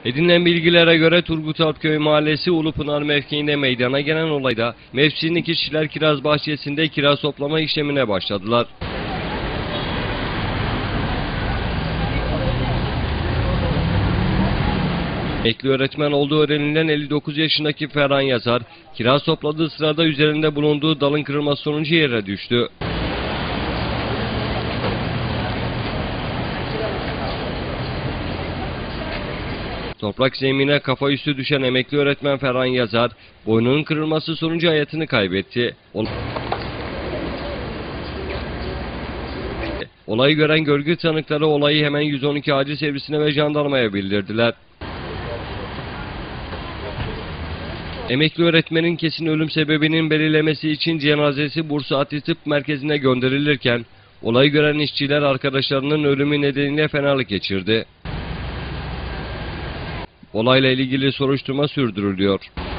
Edinilen bilgilere göre Turgut Alpköy Mahallesi Ulupınar mevkiinde meydana gelen olayda mevsimlik işçiler kiraz bahçesinde kiraz toplama işlemine başladılar. Emekli öğretmen olduğu öğrenilen 59 yaşındaki Ferhan Yazar, kiraz topladığı sırada üzerinde bulunduğu dalın kırılması sonucu yere düştü. Toprak zemine kafa üstü düşen emekli öğretmen Ferhan Yazar, boynunun kırılması sonucu hayatını kaybetti. Olayı gören görgü tanıkları olayı hemen 112 acil servisine ve jandarmaya bildirdiler. Emekli öğretmenin kesin ölüm sebebinin belirlemesi için cenazesi Bursa Adli Tıp Merkezi'ne gönderilirken, olayı gören işçiler arkadaşlarının ölümü nedeniyle fenalık geçirdi. Olayla ilgili soruşturma sürdürülüyor.